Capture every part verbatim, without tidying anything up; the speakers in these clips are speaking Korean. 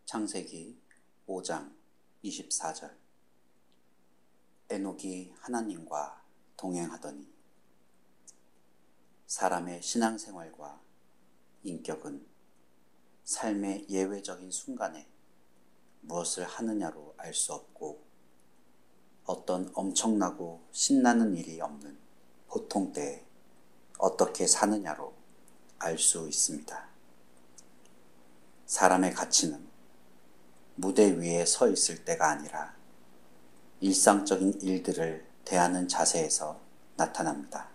창세기 오 장 이십사 절. 에녹이 하나님과 동행하더니. 사람의 신앙생활과 인격은 삶의 예외적인 순간에 무엇을 하느냐로 알 수 없고, 어떤 엄청나고 신나는 일이 없는 보통 때에 어떻게 사느냐로 알 수 있습니다. 사람의 가치는 무대 위에 서 있을 때가 아니라 일상적인 일들을 대하는 자세에서 나타납니다.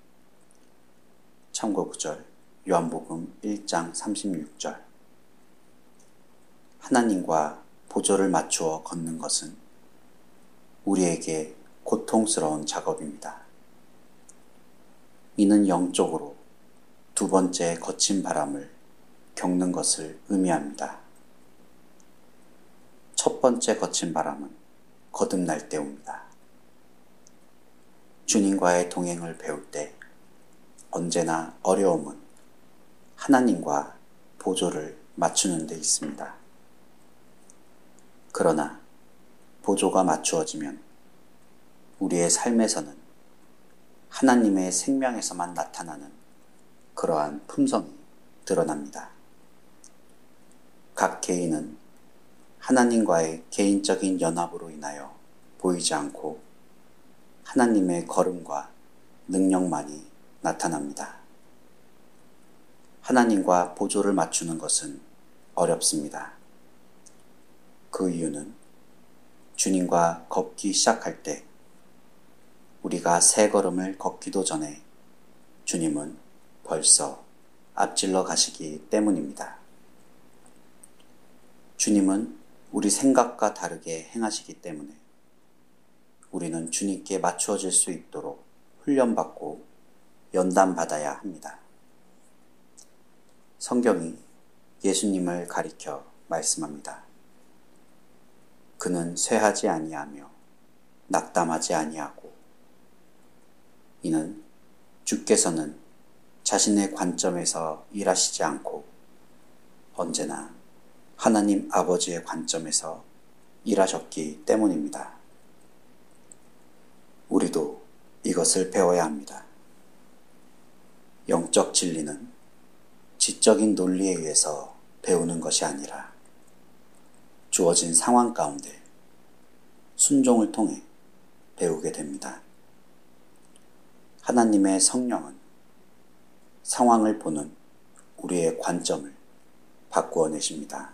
참고 구절 요한복음 일 장 삼십육 절. 하나님과 보조를 맞추어 걷는 것은 우리에게 고통스러운 작업입니다. 이는 영적으로 두 번째 거친 바람을 겪는 것을 의미합니다. 첫 번째 거친 바람은 거듭날 때 옵니다. 주님과의 동행을 배울 때 언제나 어려움은 하나님과 보조를 맞추는 데 있습니다. 그러나 보조가 맞추어지면 우리의 삶에서는 하나님의 생명에서만 나타나는 그러한 품성이 드러납니다. 각 개인은 하나님과의 개인적인 연합으로 인하여 보이지 않고 하나님의 걸음과 능력만이 나타납니다. 하나님과 보조를 맞추는 것은 어렵습니다. 그 이유는 주님과 걷기 시작할 때 우리가 세 걸음을 걷기도 전에 주님은 벌써 앞질러 가시기 때문입니다. 주님은 우리 생각과 다르게 행하시기 때문에 우리는 주님께 맞추어질 수 있도록 훈련받고 연단받아야 합니다. 성경이 예수님을 가리켜 말씀합니다. 그는 쇠하지 아니하며 낙담하지 아니하고. 이는 주께서는 자신의 관점에서 일하시지 않고 언제나 하나님 아버지의 관점에서 일하셨기 때문입니다. 우리도 이것을 배워야 합니다. 영적 진리는 지적인 논리에 의해서 배우는 것이 아니라 주어진 상황 가운데 순종을 통해 배우게 됩니다. 하나님의 성령은 상황을 보는 우리의 관점을 바꾸어 내십니다.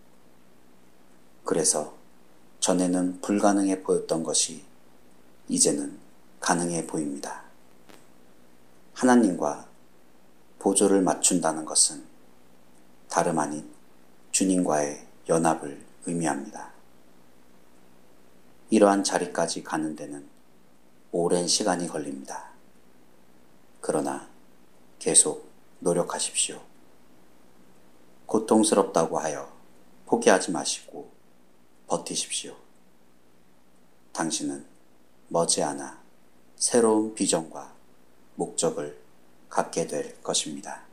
그래서 전에는 불가능해 보였던 것이 이제는 가능해 보입니다. 하나님과 보조를 맞춘다는 것은 다름 아닌 주님과의 연합을 의미합니다. 이러한 자리까지 가는 데는 오랜 시간이 걸립니다. 그러나 계속 노력하십시오. 고통스럽다고 하여 포기하지 마시고 버티십시오. 당신은 머지않아 새로운 비전과 목적을 갖게 될 것입니다.